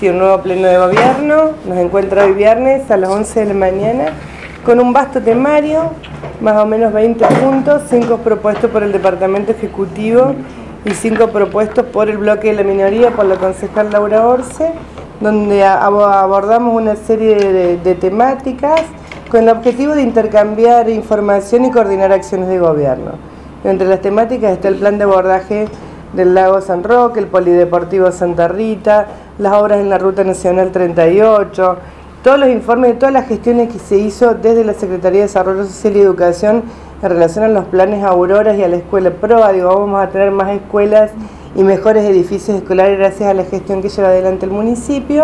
Sí, un nuevo pleno de gobierno, nos encuentra hoy viernes a las 11 de la mañana con un vasto temario, más o menos 20 puntos, 5 propuestos por el Departamento Ejecutivo y 5 propuestos por el bloque de la minoría, por la concejal Laura Orce, donde abordamos una serie de temáticas con el objetivo de intercambiar información y coordinar acciones de gobierno. Entre las temáticas está el plan de abordaje del lago San Roque, el polideportivo Santa Rita, las obras en la Ruta Nacional 38, todos los informes de todas las gestiones que se hizo desde la Secretaría de Desarrollo Social y Educación en relación a los planes Auroras y a la escuela PROA. Vamos a tener más escuelas y mejores edificios escolares gracias a la gestión que lleva adelante el municipio.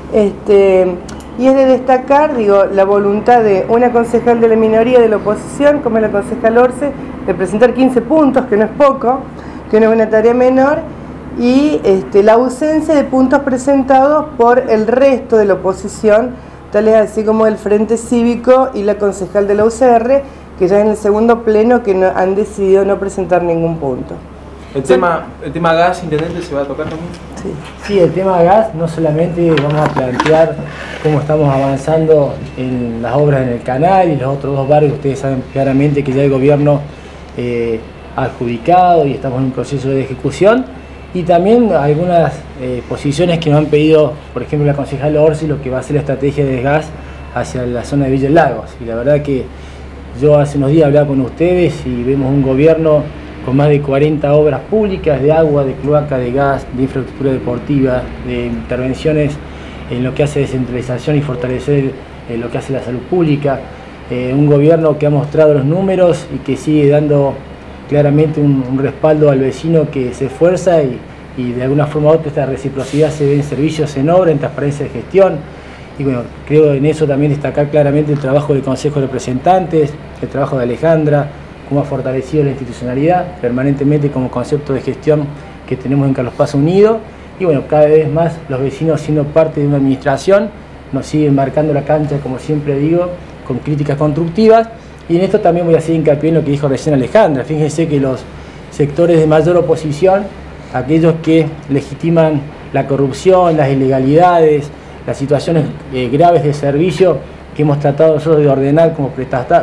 Y es de destacar, la voluntad de una concejal de la minoría de la oposición, como es la concejal Orce, de presentar 15 puntos, que no es poco, que no es una tarea menor, y la ausencia de puntos presentados por el resto de la oposición, tales así como el Frente Cívico y la concejal de la UCR, que ya en el segundo pleno que han decidido no presentar ningún punto. ¿El tema gas, intendente, se va a tocar también? Sí, el tema gas, no solamente vamos a plantear cómo estamos avanzando en las obras en el canal y los otros dos barrios. Ustedes saben claramente que ya el gobierno ha adjudicado y estamos en un proceso de ejecución, y también algunas posiciones que nos han pedido, por ejemplo la concejal Orsi, lo que va a ser la estrategia de gas hacia la zona de Villa Lagos. Y la verdad que yo hace unos días hablaba con ustedes y vemos un gobierno con más de 40 obras públicas de agua, de cloaca, de gas, de infraestructura deportiva, de intervenciones en lo que hace descentralización y fortalecer lo que hace la salud pública. Un gobierno que ha mostrado los números y que sigue dando claramente un respaldo al vecino que se esfuerza y de alguna forma u otra esta reciprocidad se ve en servicios, en obra, en transparencia de gestión. Y bueno, creo en eso también destacar claramente el trabajo del Consejo de Representantes, el trabajo de Alejandra, cómo ha fortalecido la institucionalidad permanentemente como concepto de gestión que tenemos en Carlos Paz Unido. Y bueno, cada vez más los vecinos siendo parte de una administración nos siguen marcando la cancha, como siempre digo, con críticas constructivas. Y en esto también voy a hacer hincapié en lo que dijo recién Alejandra. Fíjense que los sectores de mayor oposición, aquellos que legitiman la corrupción, las ilegalidades, las situaciones graves de servicio que hemos tratado nosotros de ordenar como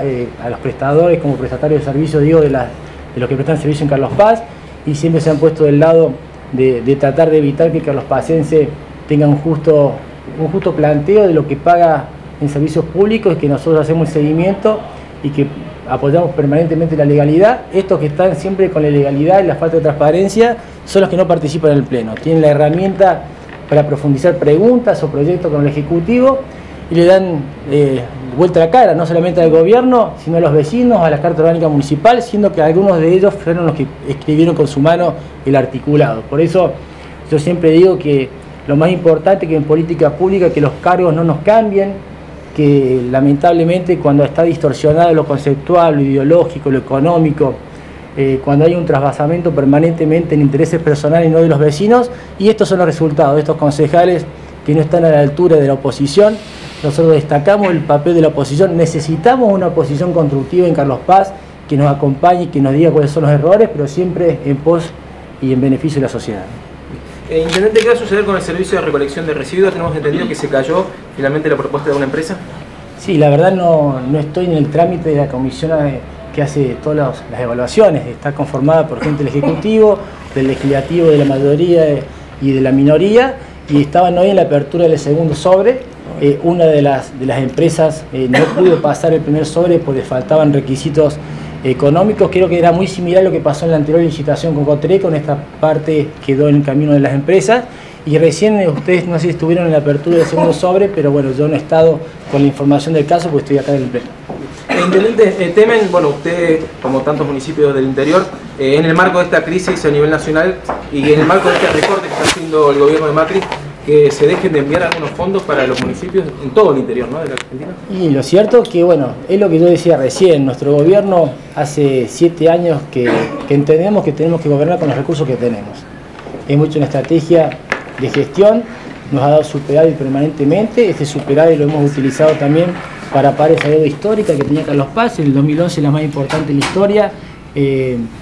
a los prestadores, como prestatarios de servicio, de los que prestan servicio en Carlos Paz, y siempre se han puesto del lado de tratar de evitar que Carlos Pazense tenga un justo planteo de lo que paga en servicios públicos, y que nosotros hacemos el seguimiento y que apoyamos permanentemente la legalidad. Estos que están siempre con la ilegalidad y la falta de transparencia son los que no participan en el Pleno. Tienen la herramienta para profundizar preguntas o proyectos con el Ejecutivo y le dan vuelta a la cara, no solamente al gobierno, sino a los vecinos, a la Carta Orgánica Municipal, siendo que algunos de ellos fueron los que escribieron con su mano el articulado. Por eso yo siempre digo que lo más importante que en política pública que los cargos no nos cambien, que lamentablemente cuando está distorsionado lo conceptual, lo ideológico, lo económico, cuando hay un trasvasamiento permanentemente en intereses personales y no de los vecinos, y estos son los resultados de estos concejales que no están a la altura de la oposición. Nosotros destacamos el papel de la oposición, necesitamos una oposición constructiva en Carlos Paz que nos acompañe y que nos diga cuáles son los errores, pero siempre en pos y en beneficio de la sociedad. Intendente, ¿qué va a suceder con el servicio de recolección de residuos? Tenemos entendido que se cayó finalmente la propuesta de una empresa. Sí, la verdad no estoy en el trámite de la comisión que hace todas las evaluaciones. Está conformada por gente del Ejecutivo, del Legislativo, de la mayoría y de la minoría, y estaban hoy en la apertura del segundo sobre. Una de las empresas no pudo pasar el primer sobre porque faltaban requisitos económicos. Creo que era muy similar a lo que pasó en la anterior licitación con Cotreco. En esta parte quedó en el camino de las empresas, y recién ustedes no sé si estuvieron en la apertura del segundo sobre, pero bueno, yo no he estado con la información del caso porque estoy acá en el Pleno. Intendente, temen, bueno, usted como tantos municipios del interior, en el marco de esta crisis a nivel nacional y en el marco de este recorte que está haciendo el gobierno de Macri, que se dejen de enviar algunos fondos para los municipios en todo el interior, ¿no?, de la Argentina. Y lo cierto es que, bueno, es lo que yo decía recién, nuestro gobierno hace 7 años que entendemos que tenemos que gobernar con los recursos que tenemos. Es mucho una estrategia de gestión, nos ha dado superávit permanentemente. Este superávit lo hemos utilizado también para pagar esa deuda histórica que tenía Carlos Paz, en el 2011 la más importante de la historia.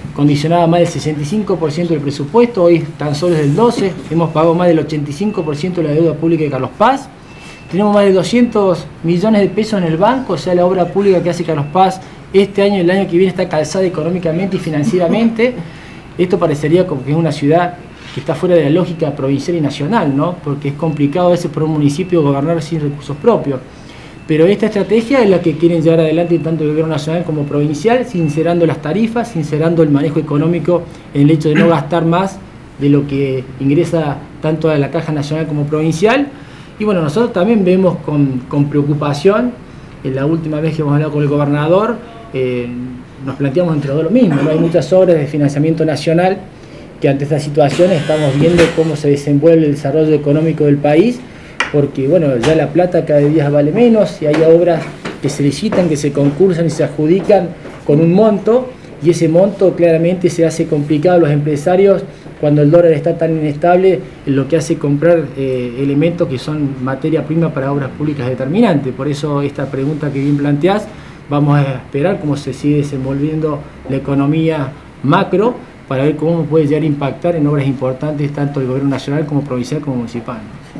condicionaba más del 65% del presupuesto, hoy tan solo es del 12%, hemos pagado más del 85% de la deuda pública de Carlos Paz, tenemos más de 200 millones de pesos en el banco, o sea, la obra pública que hace Carlos Paz este año y el año que viene está calzada económicamente y financieramente. Esto parecería como que es una ciudad que está fuera de la lógica provincial y nacional, ¿no? Porque es complicado a veces por un municipio gobernar sin recursos propios. Pero esta estrategia es la que quieren llevar adelante tanto el gobierno nacional como provincial, sincerando las tarifas, sincerando el manejo económico en el hecho de no gastar más de lo que ingresa tanto a la Caja Nacional como provincial. Y bueno, nosotros también vemos con preocupación, la última vez que hemos hablado con el gobernador, nos planteamos entre todos lo mismo, ¿no? Hay muchas obras de financiamiento nacional que ante esta situación estamos viendo cómo se desenvuelve el desarrollo económico del país, porque bueno, ya la plata cada día vale menos y hay obras que se licitan, que se concursan y se adjudican con un monto, y ese monto claramente se hace complicado a los empresarios cuando el dólar está tan inestable, en lo que hace comprar elementos que son materia prima para obras públicas determinantes. Por eso esta pregunta que bien planteás, vamos a esperar cómo se sigue desenvolviendo la economía macro para ver cómo puede llegar a impactar en obras importantes tanto del gobierno nacional como provincial como municipal.